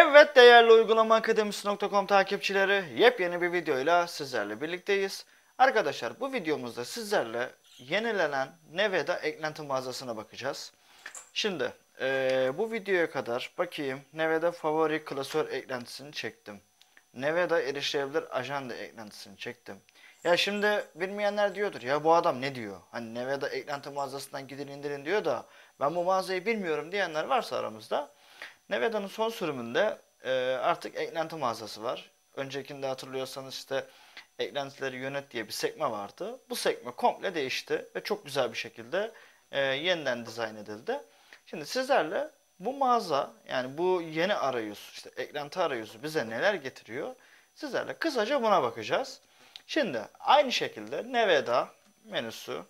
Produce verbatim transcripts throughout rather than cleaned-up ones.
Evet değerli uygulama akademisi nokta com takipçileri, yepyeni bir videoyla sizlerle birlikteyiz. Arkadaşlar bu videomuzda sizlerle yenilenen Nevada eklenti mağazasına bakacağız. Şimdi ee, bu videoya kadar bakayım Nevada favori klasör eklentisini çektim. Nevada erişilebilir ajanda eklentisini çektim. Ya şimdi bilmeyenler diyordur ya bu adam ne diyor? Hani Nevada eklenti mağazasından gidin indirin diyor da ben bu mağazayı bilmiyorum diyenler varsa aramızda. Nevada'nın son sürümünde e, artık eklenti mağazası var. Öncekinde hatırlıyorsanız işte eklentileri yönet diye bir sekme vardı. Bu sekme komple değişti ve çok güzel bir şekilde e, yeniden dizayn edildi. Şimdi sizlerle bu mağaza yani bu yeni arayüz işte eklenti arayüzü bize neler getiriyor? Sizlerle kısaca buna bakacağız. Şimdi aynı şekilde Nevada menüsü,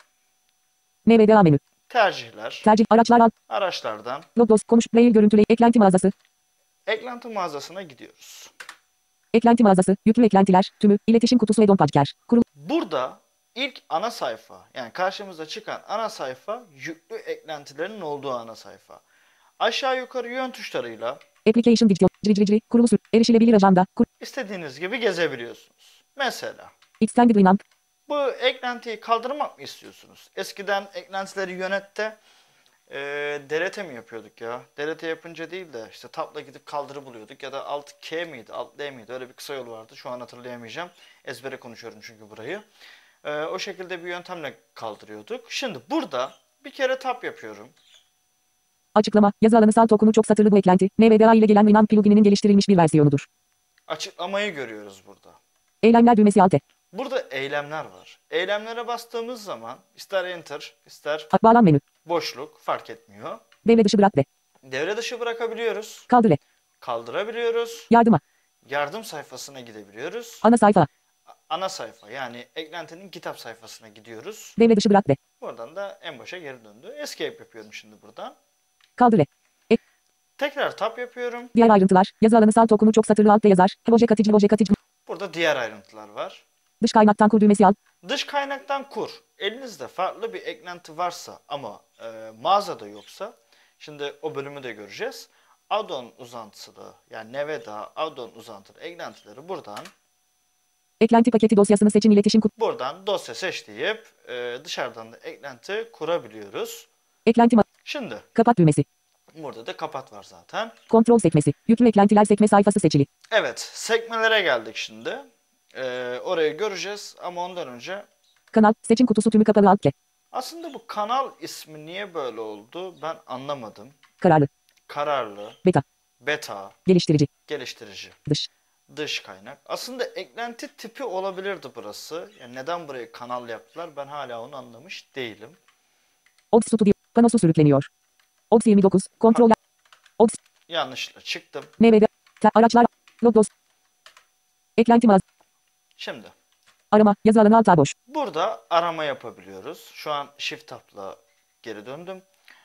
Nevada menü. tercihler, Tercih araçlar al. araçlardan Logos konuş player görüntüle eklenti mağazası. eklenti mağazasına gidiyoruz. Eklenti mağazası, yüklü eklentiler, tümü, iletişim kutusu ve dompadker. Kurul. Burada ilk ana sayfa yani karşımıza çıkan ana sayfa yüklü eklentilerin olduğu ana sayfa. Aşağı yukarı yön tuşlarıyla Application video, ciri ciri ciri, kurulu sür, erişilebilir ajanda, kur, istediğiniz gibi gezebiliyorsunuz. Mesela extended winamp, bu eklentiyi kaldırmak mı istiyorsunuz? Eskiden eklentileri yönette e, D R T mi yapıyorduk ya? D R T yapınca değil de işte tabla gidip kaldırı buluyorduk ya da alt K miydi, alt L miydi? Öyle bir kısa yol vardı. Şu an hatırlayamayacağım. Ezbere konuşuyorum çünkü burayı. E, o şekilde bir yöntemle kaldırıyorduk. Şimdi burada bir kere tap yapıyorum. açıklama, yazı alanı salt okunu çok satırlı bu eklenti, Nevada ile gelen Winamp plugininin geliştirilmiş bir versiyonudur. Açıklamayı görüyoruz burada. Eylemler düğmesi alt E. Burada eylemler var. Eylemlere bastığımız zaman ister enter, ister Bağlan menü, boşluk fark etmiyor. devre dışı bırak D. Devre dışı bırakabiliyoruz. Kaldır E. Kaldırabiliyoruz. Yardıma, Yardım sayfasına gidebiliyoruz. ana sayfa, Ana sayfa yani eklentinin kitap sayfasına gidiyoruz. devre dışı bırak D. Buradan da en başa geri döndü. Escape yapıyorum şimdi buradan. Kaldır E. Ek, Tekrar tab yapıyorum. diğer ayrıntılar, yazı alanı salt okunu çok satırlı alt D yazar, loje katıcı loje katıcı, Burada diğer ayrıntılar var. dış kaynaktan kur düğmesi al, Dış kaynaktan kur. Elinizde farklı bir eklenti varsa ama e, mağazada yoksa, şimdi o bölümü de göreceğiz. Add-on uzantılı yani Nevada add-on uzantılı eklentileri buradan eklenti paketi dosyasını seçin iletişim kutu, buradan dosya seç deyip e, dışarıdan da eklenti kurabiliyoruz. eklenti ma- Şimdi kapat düğmesi, burada da kapat var zaten. kontrol sekmesi, yüklü eklentiler sekme sayfası seçili, Evet, sekmelere geldik şimdi. E, orayı göreceğiz ama ondan önce kanal, seçim kutusu tümü kapalı alt K, aslında bu kanal ismi niye böyle oldu ben anlamadım. kararlı, Kararlı, beta, beta, geliştirici, geliştirici, dış, dış kaynak. Aslında eklenti tipi olabilirdi burası. Yani neden burayı kanal yaptılar ben hala onu anlamış değilim. Ods Studio, panosu sürükleniyor, Ods yirmi dokuz, kontrol, Ods, Yanlışla çıktım. Nevada, te- araçlar, logos, eklenti mağaz, Şimdi arama, yazı alanı alt A boş, burada arama yapabiliyoruz. Şu an Shift Tab'la geri döndüm.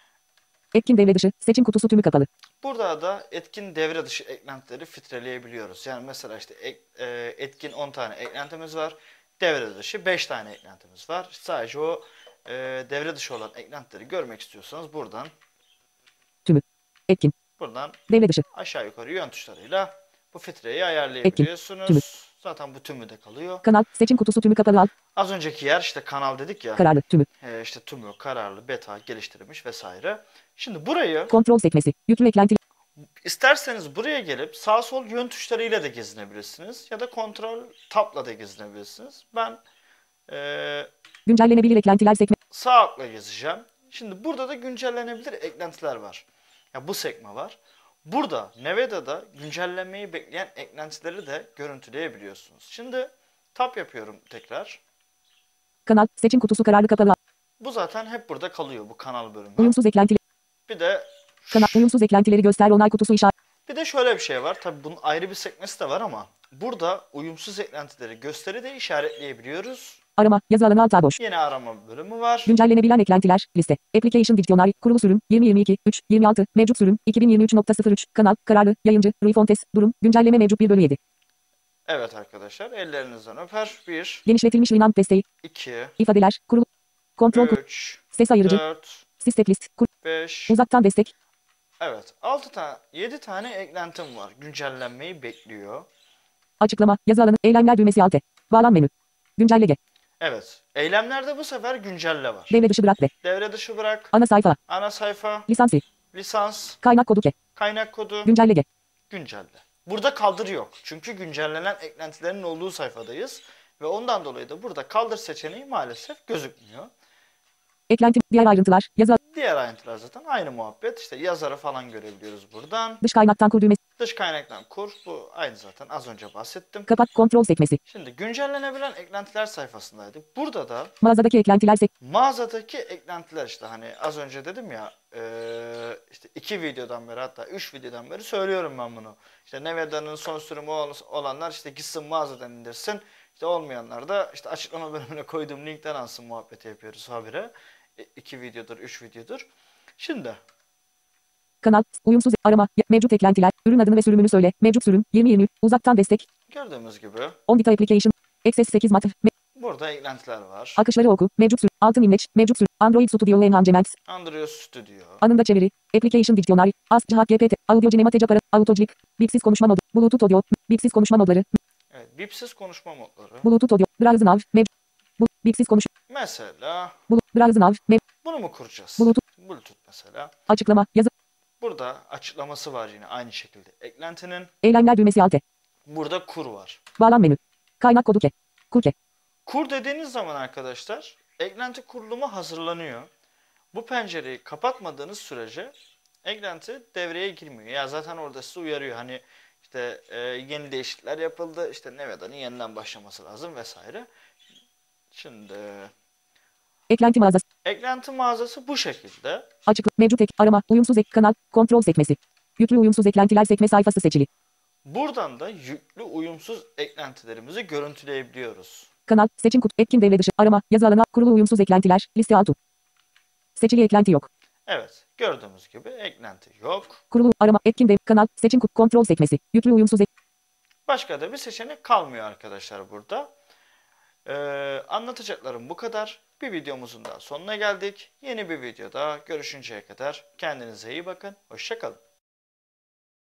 etkin devre dışı, seçim kutusu tümü kapalı, Burada da etkin devre dışı eklentileri filtreleyebiliyoruz. Yani mesela işte ek, e, etkin on tane eklentimiz var. Devre dışı beş tane eklentimiz var. Sadece o e, devre dışı olan eklentileri görmek istiyorsanız buradan tümü, etkin, buradan devre dışı, aşağı yukarı yön tuşlarıyla bu filtreyi ayarlayabiliyorsunuz. Tümü. Zaten bu tümü de kalıyor. kanal, seçim kutusu tümü kapalı alt, Az önceki yer işte kanal dedik ya. kararlı, tümü, E, işte tümü, kararlı, beta, geliştirilmiş vesaire. Şimdi burayı kontrol sekmesi, yüklü eklenti, İsterseniz buraya gelip sağ sol yön tuşlarıyla da gezinebilirsiniz. Ya da kontrol tabla da gezinebilirsiniz. Ben e, güncellenebilir eklentiler sekme, sağ altla gezeceğim. Şimdi burada da güncellenebilir eklentiler var. Ya bu sekme var. Burada Nevada'da güncellenmeyi bekleyen eklentileri de görüntüleyebiliyorsunuz. Şimdi tab yapıyorum tekrar. kanal, seçim kutusu kararlı kapalı alt, Bu zaten hep burada kalıyor bu kanal bölümü. uyumsuz eklentiler, Bir de kanal, uyumsuz eklentileri göster onay kutusu işaret, Bir de şöyle bir şey var. Tabii bunun ayrı bir sekmesi de var ama burada uyumsuz eklentileri gösteri de işaretleyebiliyoruz. arama, yazı alanı alt A boş, Yeni arama bölümü var. güncellenebilen eklentiler, liste, application dictionary, kurulu sürüm, yirmi yirmi iki, üç, yirmi altı, mevcut sürüm, iki bin yirmi üç nokta sıfır üç, kanal, kararlı, yayıncı, Rui Fontes, durum, güncelleme mevcut bir bölü yedi, Evet arkadaşlar ellerinizden öper. bir, genişletilmiş Winamp desteği, iki, ifadeler, kurulu, kontrol, üç, ses ayırıcı, dört, step list, kur, beş. uzaktan destek, Evet, altı tane yedi tane eklentim var. Güncellenmeyi bekliyor. Açıklama. Yazı alanı. Eylemler düğmesi alt E. Bağlan menü. Güncelle G. Evet. Eylemlerde bu sefer güncelle var. Devre dışı bırak D. Devre dışı bırak. Ana sayfa. Ana sayfa. Lisansi. Lisans. Kaynak kodu K. Kaynak kodu. Güncelle G. Güncelle. Burada kaldır yok. Çünkü güncellenen eklentilerin olduğu sayfadayız. Ve ondan dolayı da burada kaldır seçeneği maalesef gözükmüyor. Eklenti. Diğer ayrıntılar. Yazı Diğer ayrıntılar zaten aynı muhabbet. İşte yazarı falan görebiliyoruz buradan. dış kaynaktan kur düğmesi. Dış kaynaktan kur. Bu aynı zaten az önce bahsettim. Kapat kontrol sekmesi. Şimdi güncellenebilen eklentiler sayfasındaydık. Burada da Mağazadaki eklentiler sek. mağazadaki eklentiler işte hani az önce dedim ya eee, işte iki videodan beri hatta üç videodan beri söylüyorum ben bunu. İşte Neveda'nın son sürümü ol- olanlar işte gitsin mağazadan indirsin. İşte olmayanlar da işte açıklama bölümüne koyduğum linkten alsın muhabbeti yapıyoruz habire. E, iki videodur, üç videodur. Şimdi Kanal. Uyumsuz arama. Mevcut eklentiler. Ürün adını ve sürümünü söyle. Mevcut sürüm. yirmi yirmi üç. Uzaktan destek. gördüğümüz gibi on bit application. Access sekiz mat. Me- burada eklentiler var. akışları oku. Mevcut sürüm. altın imleç. Mevcut sürüm. Android Studio Enhancements. Android Studio. Anında çeviri. Application Dictionary. Ask Cihat G P T. Audio Cinematec Aparat. Autoclick. Bipsiz konuşma modu. Bluetooth audio. Bipsiz konuşma modları. Evet, bipsiz konuşma modları. Bluetooth audio. Browse Nav. Mev. Bu. Bipsiz konuş. Mesela Bu. Browse Nav. Mev. bunu mu kuracağız? Bluetooth. Bluetooth mesela. Açıklama. Yazı. Burada açıklaması var yine aynı şekilde. Eklentinin Eylemler düğmesi alt E. burada kur var. Bağlan menü. Kaynak kodu K. Kur K. Kur dediğiniz zaman arkadaşlar eklenti kurulumu hazırlanıyor. Bu pencereyi kapatmadığınız sürece eklenti devreye girmiyor. Ya zaten orada size uyarıyor. Hani işte e, yeni değişiklikler yapıldı. İşte Neveda'nın yeniden başlaması lazım vesaire. Şimdi Eklenti mağazası. eklenti mağazası bu şekilde. Açıkla. Mevcut ek. Arama. Uyumsuz ek. Kanal. Kontrol sekmesi. Yüklü uyumsuz eklentiler sekme sayfası seçili. Buradan da yüklü uyumsuz eklentilerimizi görüntüleyebiliyoruz. Kanal. Seçim kutu. Etkin devre dışı. Arama. Yazı alanı. Kurulu uyumsuz eklentiler. Liste altı. Seçili eklenti yok. Evet, gördüğümüz gibi eklenti yok. Kurulu arama. Etkin dev. Kanal. Seçim kutu. Kontrol sekmesi. Yüklü uyumsuz ek. Başka da bir seçenek kalmıyor arkadaşlar burada. Ee, anlatacaklarım bu kadar. Bir videomuzun daha sonuna geldik. Yeni bir videoda görüşünceye kadar kendinize iyi bakın. Hoşça kalın.